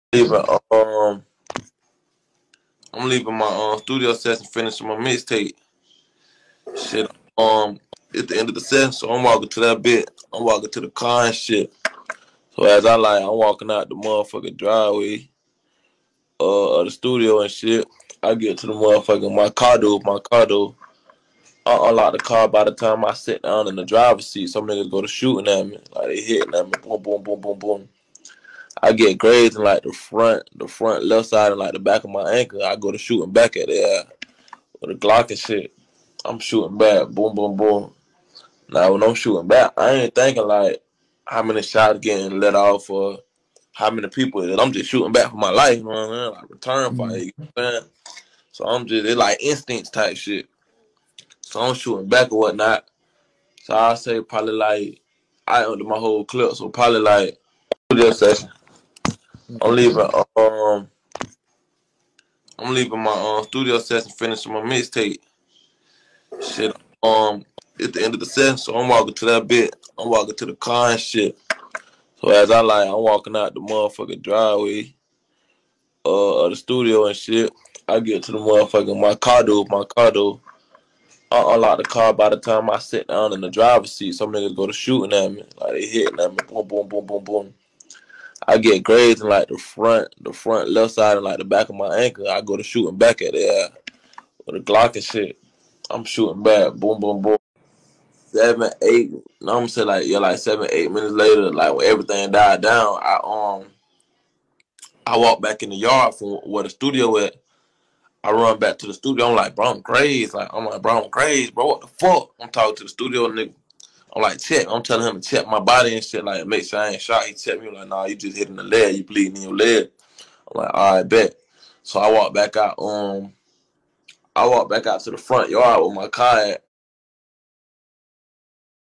Leaving, I'm leaving my studio session, finishing my mixtape. Shit, at the end of the session, so I'm walking to that bit. I'm walking to the car and shit. So I'm walking out the motherfucking driveway of the studio and shit. I get to the motherfucking my car door. I unlock the car. By the time I sit down in the driver's seat, some niggas go to shooting at me. Like they hitting at me, boom, boom, boom, boom, boom. I get grazed in like the front left side and like the back of my ankle. I go to shooting back at it with a Glock and shit. I'm shooting back, boom, boom, boom. Now when I'm shooting back, I ain't thinking like how many shots getting let off or how many people. I'm just shooting back for my life, you know what I mean? Like return fire, Mm. you know what I'm saying? So it's like instincts type shit. So I'm shooting back or whatnot. So I say probably like I under my whole clip, so probably like studio session. I'm Okay. leaving um I'm leaving my studio session, finishing my mixtape. Shit, at the end of the session, so I'm walking to that bit. I'm walking to the car and shit. So I'm walking out the motherfucking driveway of the studio and shit. I get to the motherfucking my car door. I unlock the car. By the time I sit down in the driver's seat, some niggas go to shooting at me. Like they hitting at me, boom, boom, boom, boom, boom. I get grazed in like the front left side and like the back of my ankle. I go to shooting back at it with a Glock and shit. I'm shooting back, boom, boom, boom. 7, 8. No, I'm saying like 7, 8 minutes later, like when everything died down, I walk back in the yard from where the studio at. I run back to the studio. I'm like, bro, I'm crazy. Bro, I'm crazy, bro. What the fuck? I'm talking to the studio nigga. I'm like, check. I'm telling him to check my body and shit, like make sure I ain't shot. He checked me. I'm like, nah, you just hitting the leg. You bleeding in your leg. I'm like, all right, bet. So I walk back out. I walk back out to the front yard with my car at.